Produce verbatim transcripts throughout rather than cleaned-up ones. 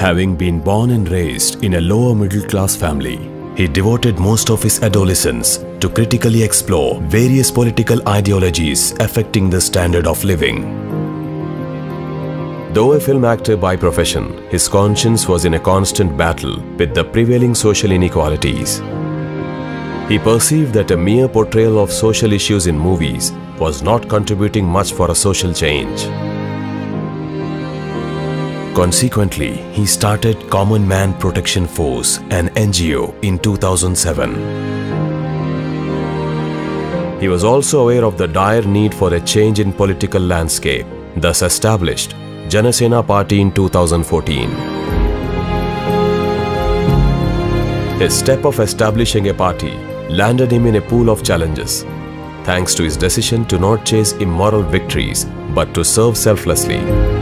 Having been born and raised in a lower middle class family, he devoted most of his adolescence to critically explore various political ideologies affecting the standard of living. Though a film actor by profession, his conscience was in a constant battle with the prevailing social inequalities. He perceived that a mere portrayal of social issues in movies was not contributing much for a social change. Consequently, he started Common Man Protection Force, an N G O, in two thousand seven. He was also aware of the dire need for a change in political landscape, thus established Janasena Party in two thousand fourteen. His step of establishing a party landed him in a pool of challenges, thanks to his decision to not chase immoral victories but to serve selflessly.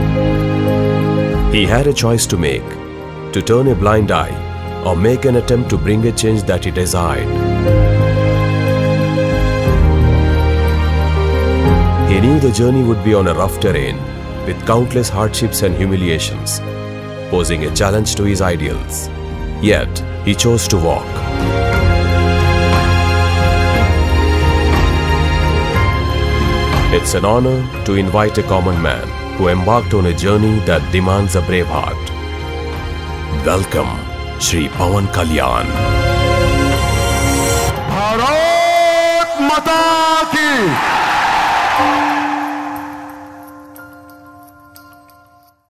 He had a choice to make, to turn a blind eye or make an attempt to bring a change that he desired. He knew the journey would be on a rough terrain with countless hardships and humiliations, posing a challenge to his ideals. Yet, he chose to walk. It's an honor to invite a common man who embarked on a journey that demands a brave heart. Welcome, Shri Pawan Kalyan. Bharat Mata Ki!